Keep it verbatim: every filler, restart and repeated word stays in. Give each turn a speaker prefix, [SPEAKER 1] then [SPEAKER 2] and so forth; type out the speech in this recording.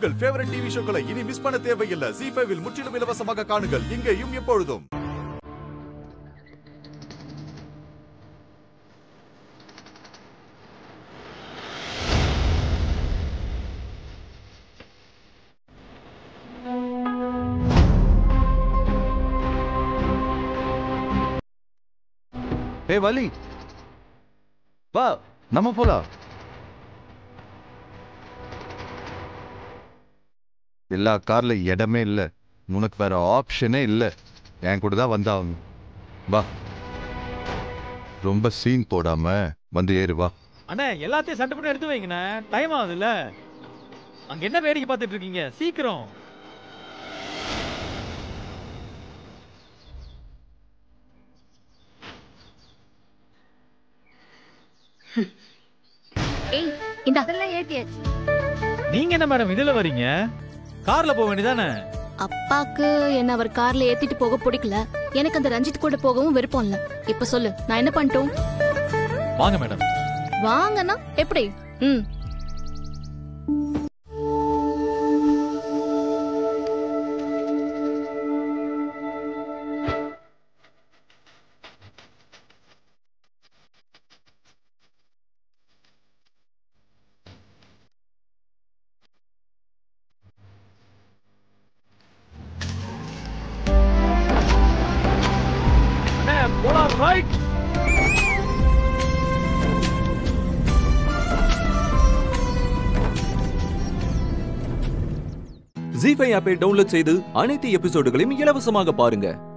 [SPEAKER 1] உங்கள் favourite TV ஷோக்களை இனி miss பண்ண தேவையில்லை. ஜீ ஃபைவ் இல் முற்றிலும் இலவசமாக காணுங்கள். இங்கேயும் எப்பொழுதும்.
[SPEAKER 2] ஏய் வலி, வா நம்ம போலாம். எல்லா கார்ல இடமே இல்ல, உனக்கு வேற ஆப்ஷனே இல்ல. என் கூட தான் வந்தாங்க. வா, ரொம்ப சீன் போடாம வந்து ஏறு. வா
[SPEAKER 3] அண்ணா, எல்லாத்தையும் சண்டை பண்ணி எடுத்து வைங்கண்ணா, டைம் ஆகுதுல்ல. அங்க என்ன வேடிக்கை பார்த்துட்டு இருக்கீங்க? சீக்கிரம்.
[SPEAKER 4] ஏய், இந்த அதெல்லாம் ஏத்தியாச்சு.
[SPEAKER 3] நீங்க என்ன மேடம் இதுல வரீங்க? கார்ல போக வேண்டியதானே?
[SPEAKER 4] அப்பாக்கு என்ன அவர் கார்ல ஏத்திட்டு போக பிடிக்கல. எனக்கு அந்த ரஞ்சித் கூட போகவும் விருப்பம் இல்ல. இப்ப சொல்லு, நான் என்ன பண்ணட்டும்?
[SPEAKER 3] வாங்க மேடம்.
[SPEAKER 4] வாங்கண்ணா, எப்படி? ம்
[SPEAKER 3] ரைட்.
[SPEAKER 5] ஜீ ஃபைவ் ஆப்பை டவுன்லோட் செய்து அனைத்து எபிசோடுகளையும் இலவசமாக பாருங்க.